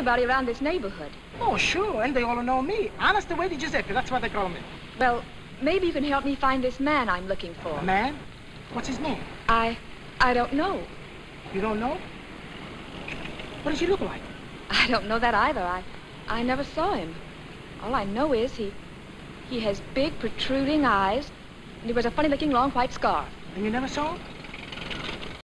Everybody around this neighborhood. Oh, sure, and they all know me. Honest the way to Giuseppe, that's what they call me. Well, maybe you can help me find this man I'm looking for. A man? What's his name? I don't know. You don't know? What does he look like? I don't know that either. I never saw him. All I know is he has big, protruding eyes, and he wears a funny-looking long white scarf. And you never saw him?